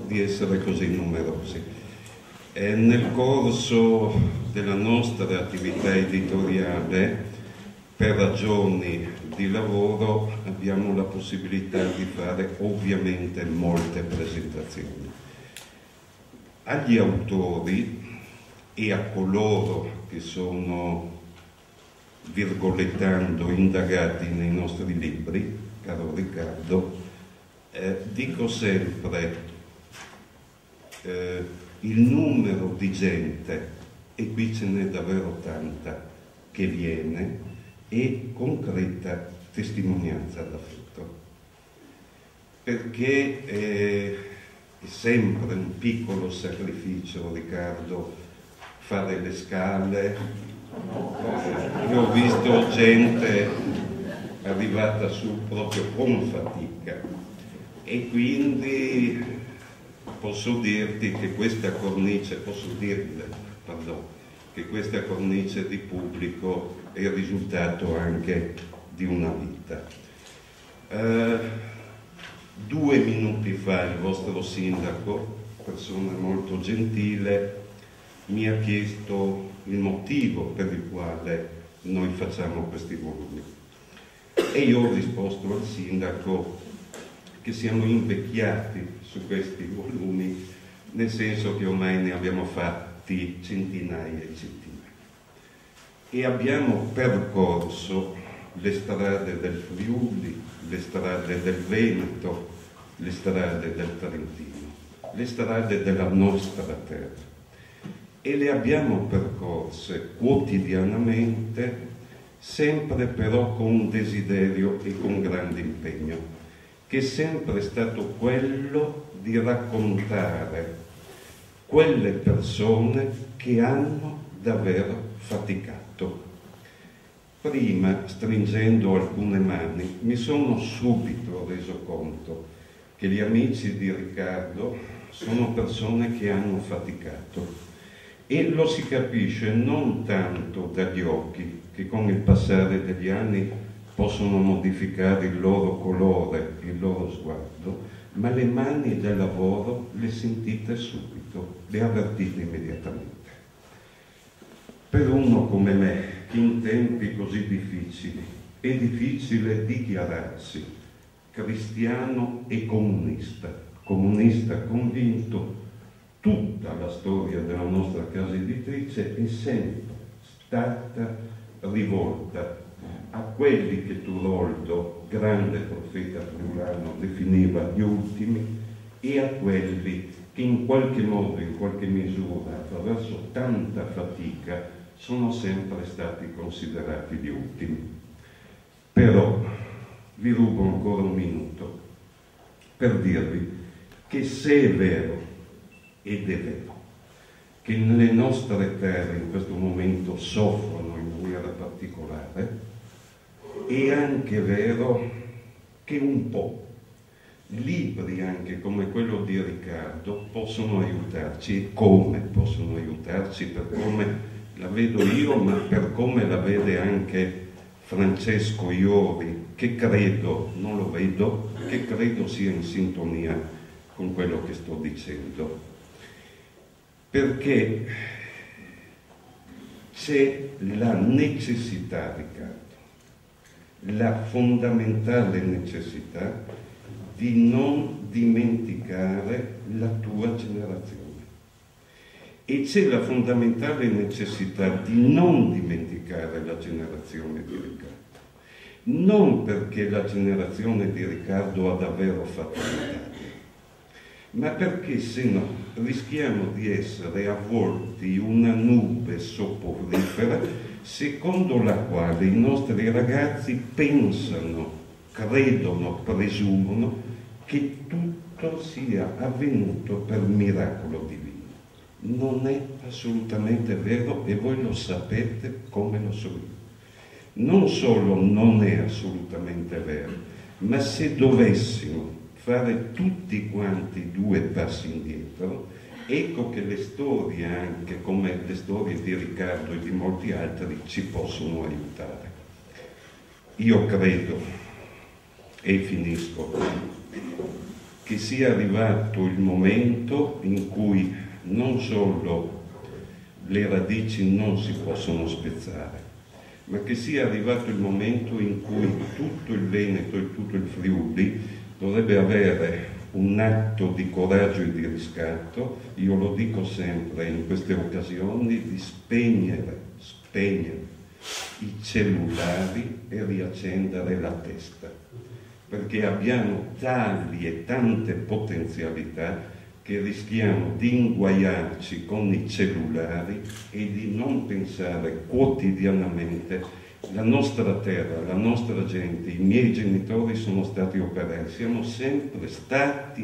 di essere così numerosi. Nel corso della nostra attività editoriale, per ragioni di lavoro, abbiamo la possibilità di fare ovviamente molte presentazioni. Agli autori e a coloro che sono, virgolettando, indagati nei nostri libri, caro Riccardo, dico sempre il numero di gente, e qui ce n'è davvero tanta, che viene, è concreta testimonianza d'affetto, perché è sempre un piccolo sacrificio, Riccardo, fare le scale. Io ho visto gente arrivata su proprio con fatica, e quindi posso dirti che questa cornice, che questa cornice di pubblico è il risultato anche di una vita. 2 minuti fa il vostro sindaco, persona molto gentile, mi ha chiesto il motivo per il quale noi facciamo questi volumi, e io ho risposto al sindaco che siamo invecchiati su questi volumi, nel senso che ormai ne abbiamo fatti centinaia e centinaia, e abbiamo percorso le strade del Friuli, le strade del Veneto, le strade del Trentino, le strade della nostra terra, e le abbiamo percorse quotidianamente, sempre però con un desiderio e con grande impegno, che è sempre stato quello di raccontare quelle persone che hanno davvero faticato. Prima, stringendo alcune mani, mi sono subito reso conto che gli amici di Riccardo sono persone che hanno faticato, e lo si capisce non tanto dagli occhi, che con il passare degli anni possono modificare il loro colore, il loro sguardo, ma le mani del lavoro le sentite subito, le avvertite immediatamente. Per uno come me, che in tempi così difficili è difficile dichiararsi cristiano e comunista convinto, tutta la storia della nostra casa editrice è sempre stata rivolta a quelli che Turoldo, grande profeta friulano, definiva gli ultimi, e a quelli che in qualche modo, in qualche misura, attraverso tanta fatica, sono sempre stati considerati gli ultimi. Però vi rubo ancora un minuto per dirvi che se è vero, ed è vero, che nelle nostre terre in questo momento soffrono in maniera particolare, è anche vero che un po' libri anche come quello di Riccardo possono aiutarci. E come possono aiutarci? Per come la vedo io, ma per come la vede anche Francesco Iori, che credo, non lo vedo, che credo sia in sintonia con quello che sto dicendo. Perché c'è la necessità, Riccardo, la fondamentale necessità di non dimenticare la tua generazione. E c'è la fondamentale necessità di non dimenticare la generazione di Riccardo. Non perché la generazione di Riccardo ha davvero fatto l'Italia, ma perché se no rischiamo di essere avvolti in una nube soporifera secondo la quale i nostri ragazzi pensano, credono, presumono che tutto sia avvenuto per miracolo divino. Non è assolutamente vero, e voi lo sapete come lo so io. Non solo non è assolutamente vero, ma se dovessimo fare tutti quanti 2 passi indietro, ecco che le storie, anche come le storie di Riccardo e di molti altri, ci possono aiutare. Io credo, e finisco, che sia arrivato il momento in cui non solo le radici non si possono spezzare, ma che sia arrivato il momento in cui tutto il Veneto e tutto il Friuli dovrebbe avere un atto di coraggio e di riscatto, io lo dico sempre in queste occasioni, di spegnere i cellulari e riaccendere la testa, perché abbiamo tali e tante potenzialità che rischiamo di inguaiarci con i cellulari e di non pensare quotidianamente la nostra terra, la nostra gente, i miei genitori sono stati operai, siamo sempre stati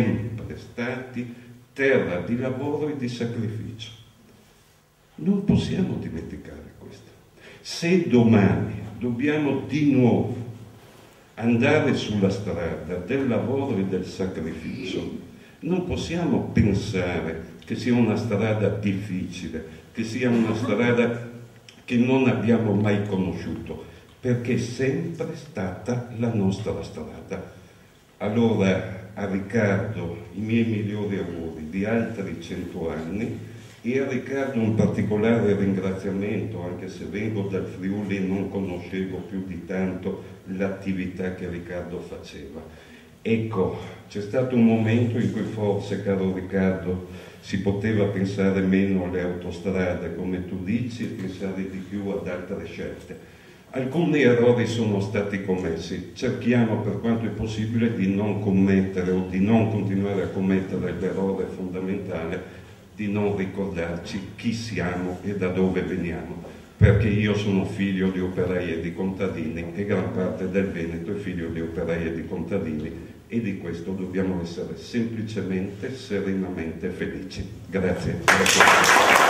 terra di lavoro e di sacrificio. Non possiamo dimenticare questo. Se domani dobbiamo di nuovo andare sulla strada del lavoro e del sacrificio, non possiamo pensare che sia una strada difficile, che sia una strada che non abbiamo mai conosciuto, perché è sempre stata la nostra strada. Allora a Riccardo i miei migliori auguri di altri 100 anni e a Riccardo un particolare ringraziamento, anche se vengo dal Friuli e non conoscevo più di tanto l'attività che Riccardo faceva. Ecco, c'è stato un momento in cui forse, caro Riccardo, si poteva pensare meno alle autostrade, come tu dici, e pensare di più ad altre scelte. Alcuni errori sono stati commessi, cerchiamo per quanto è possibile di non commettere o di non continuare a commettere l'errore fondamentale di non ricordarci chi siamo e da dove veniamo, perché io sono figlio di operai e di contadini e gran parte del Veneto è figlio di operai e di contadini e di questo dobbiamo essere semplicemente, serenamente felici. Grazie.